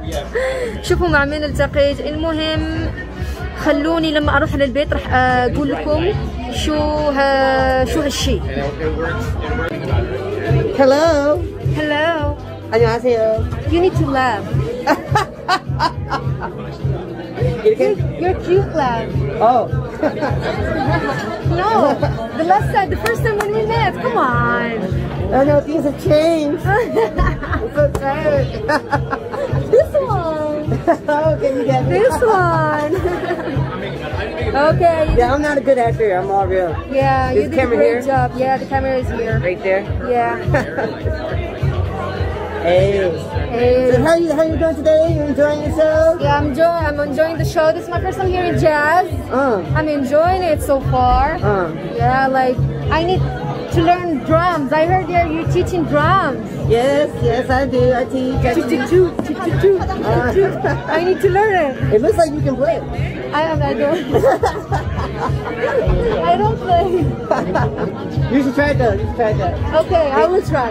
شوفوا مع مين التقيت. المهم خلوني لما اروح للبيت راح اقول لكم شو هالشيء. Hello. Hello. 안녕하세요. You need to laugh. You're cute, laugh. Oh. No, the first time when we met. Come on. I know things have changed. I'm so tired. This one. Okay, you got me. This one. Okay. Yeah, I'm not a good actor. I'm all real. Yeah, you did a great job. Yeah, the camera is here. Right there. Yeah. Hey. Hey. So how you doing today? You enjoying yourself? Yeah, I'm enjoying the show. This is my first time here in jazz. I'm enjoying it so far. Yeah, like I need to learn drums. I heard you're teaching drums. Yes, I do. I teach. I need to learn it. It looks like you can play. I don't. I don't play. You should try that. You should try that. Okay, I will try.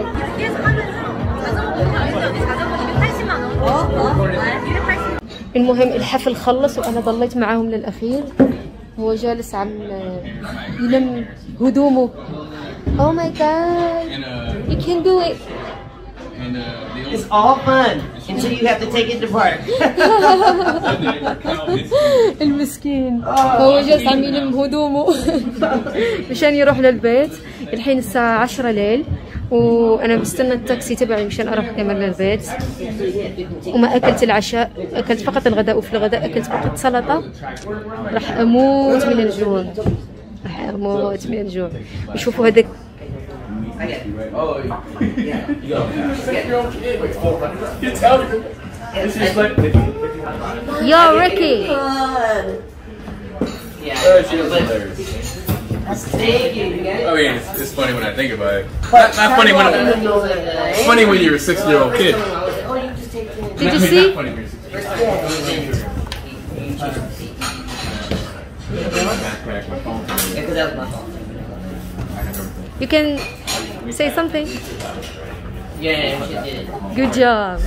المهم الحفل خلص وانا ضليت معاهم للاخير. هو جالس عم يلم هدومه. Oh my god, you can do it. It's all fun until you have to take it to park. المسكين هو جالس عم يلم هدومه مشان يروح للبيت. الحين الساعة 10 ليل وانا بستنى التاكسي تبعي مشان اروح كمان للبيت. وما اكلت العشاء، اكلت فقط الغداء، وفي الغداء اكلت فقط سلطة. راح اموت من الجوع، راح اموت من الجوع. وشوفوا هذاك. Yo, Ricky. I mean, it's funny when I think about it. Not funny when it's funny when you're a 6-year-old kid. Did you see? You can say something. Good job.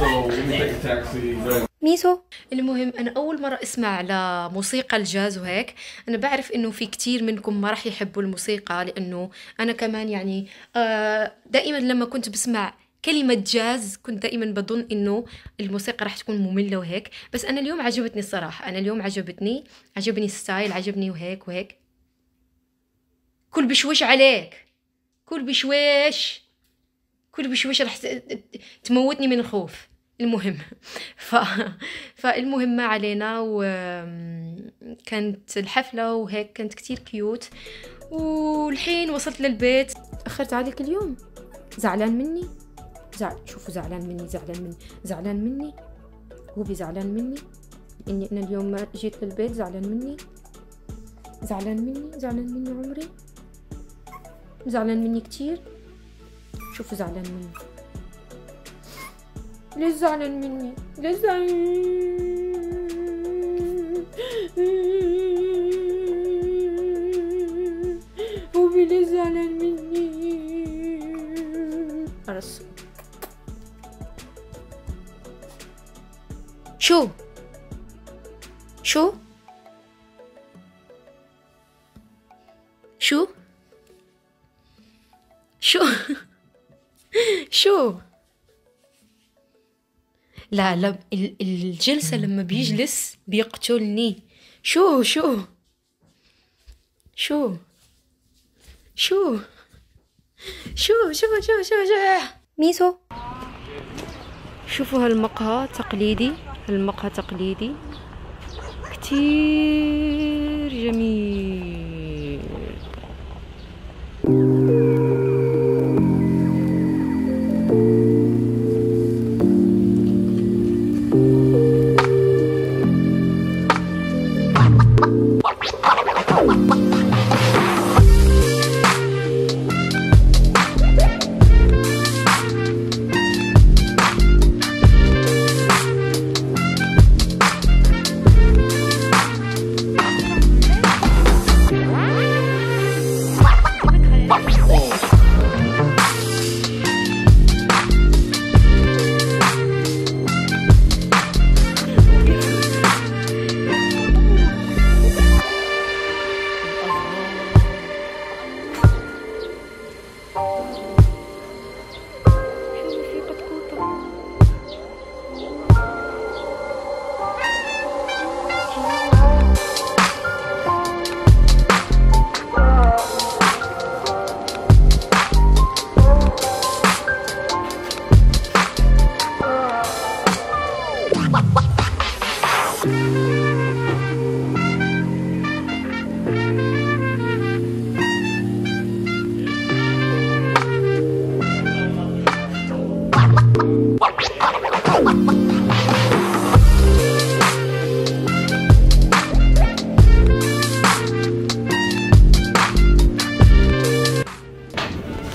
ميسو. المهم أنا أول مرة أسمع على موسيقى الجاز وهيك. أنا بعرف إنه في كتير منكم ما راح يحبوا الموسيقى، لأنه أنا كمان يعني دائما لما كنت بسمع كلمة جاز كنت دائما بظن إنه الموسيقى راح تكون مملة وهيك. بس أنا اليوم عجبتني الصراحة. أنا اليوم عجبني الستايل، عجبني وهيك وهيك. كل بشويش عليك، كل بشويش راح تموتني من الخوف. المهم فالمهم ما علينا. وكانت الحفلة وهيك كانت كتير كيوت. والحين وصلت للبيت. أخرت عليك اليوم، زعلان مني؟ شوفوا زعلان مني هو زعلان مني إني أنا اليوم ما جيت للبيت. زعلان مني عمري، زعلان مني كتير. شوفوا زعلان مني. ليش زعلان مني؟ ليش زعلان مني؟ أرسل. شو لا الجلسة لما بيجلس بيقتلني. شو ميسو. شوفوا هالمقهى تقليدي كتير جميل.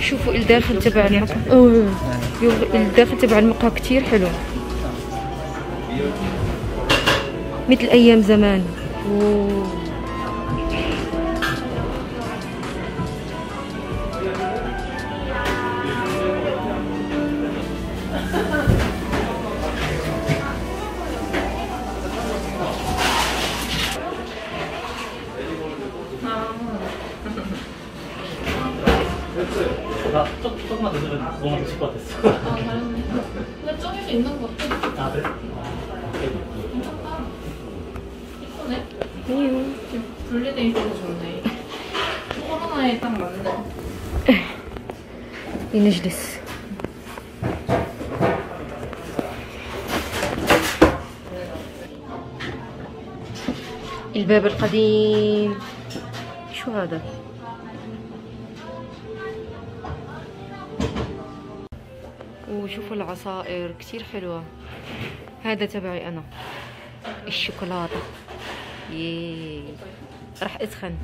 شوفوا الداخل تبع المقهى. الداخل تبع المقهى كتير حلو مثل ايام زمان. 조금만 더 주면 너무 드실 것 같았어. 근데 저기도 있는 것 같아. 아, 그래? 이쁘네. 분리돼 있어서 좋네. 코로나에 딱 맞네. لنجلس. الباب القديم. شو هذا؟ وشوفوا العصائر كتير حلوة. هذا تبعي أنا الشوكولاتة. راح أسخن.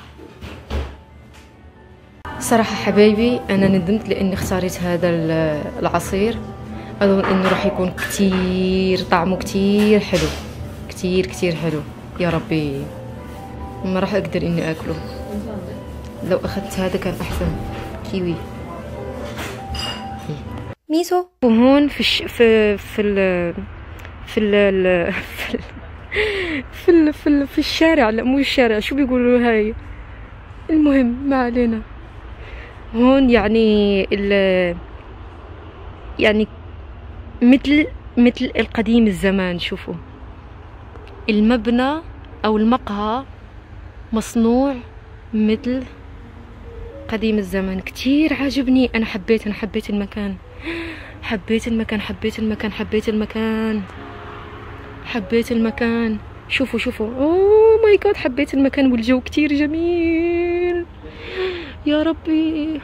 صراحة حبايبي أنا ندمت لأني اختاريت هذا العصير. أظن أنه راح يكون كتير طعمه كتير حلو، كتير كتير حلو. يا ربي ما راح أقدر إني أكله. لو أخذت هذا كان أحسن. كيوي ميسو. وهون في الشارع. لا مو الشارع، شو بيقولوا هاي؟ المهم ما علينا. هون يعني يعني مثل القديم الزمان. شوفوا المبنى او المقهى مصنوع مثل قديم الزمان. كتير عجبني. انا حبيت المكان. حبيت المكان. شوفوا اوه ماي جاد، حبيت المكان والجو كتير جميل. يا ربي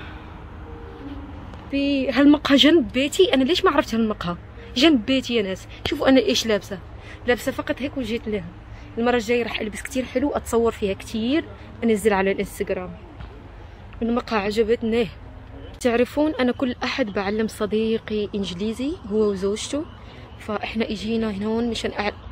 هالمقهى جنب بيتي. انا ليش ما عرفت هالمقهى جنب بيتي يا ناس؟ شوفوا انا ايش لابسه فقط هيك وجيت لها. المره الجايه راح البس كتير حلو، اتصور فيها كتير، انزل على الانستغرام. المقهى عجبتني. تعرفون انا كل احد بعلم صديقي انجليزي هو وزوجته، فاحنا اجينا هون مشان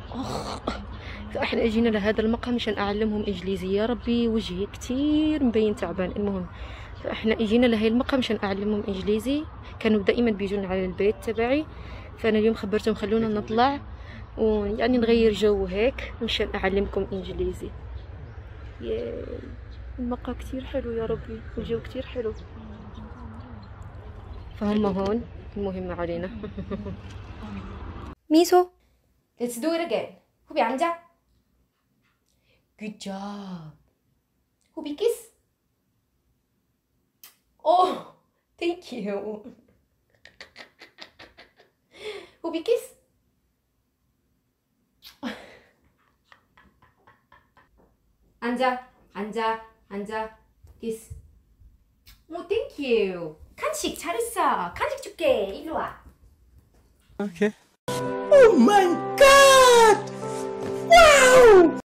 فاحنا اجينا لهذا المقهى مشان اعلمهم انجليزي. يا ربي وجهي كتير مبين تعبان. المهم فاحنا اجينا لهي المقهى مشان اعلمهم انجليزي. كانوا دائما بيجون على البيت تبعي، فانا اليوم خبرتهم خلونا نطلع ويعني نغير جو هيك مشان اعلمكم انجليزي. المقهى كتير حلو يا ربي والجو كتير حلو. فهم هون. المهم ما علينا. ميسو let's do it again. 호비 앉아. good job. 호비 kiss. oh thank you. 호비 kiss. 앉아 kiss. thank you. 간식 잘했어. 간식 줄게. 일로 와. Okay. Oh my God! Wow!